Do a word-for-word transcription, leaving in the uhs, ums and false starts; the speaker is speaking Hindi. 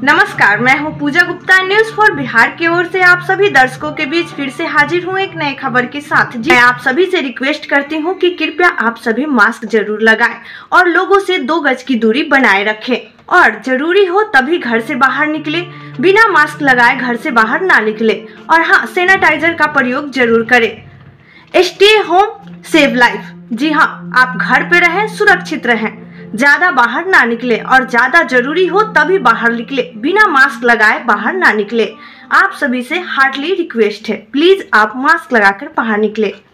नमस्कार, मैं हूं पूजा गुप्ता। न्यूज फॉर बिहार की ओर से आप सभी दर्शकों के बीच फिर से हाजिर हूं एक नए खबर के साथ। जी, मैं आप सभी से रिक्वेस्ट करती हूं कि कृपया आप सभी मास्क जरूर लगाएं और लोगों से दो गज की दूरी बनाए रखें और जरूरी हो तभी घर से बाहर निकले, बिना मास्क लगाए घर से बाहर ना निकले और हाँ, सैनिटाइजर का प्रयोग जरूर करें। Stay home save life. जी हाँ, आप घर पे रहें, सुरक्षित रहें, ज्यादा बाहर ना निकले और ज्यादा जरूरी हो तभी बाहर निकले, बिना मास्क लगाए बाहर ना निकले। आप सभी से हार्डली रिक्वेस्ट है, प्लीज आप मास्क लगाकर बाहर निकले।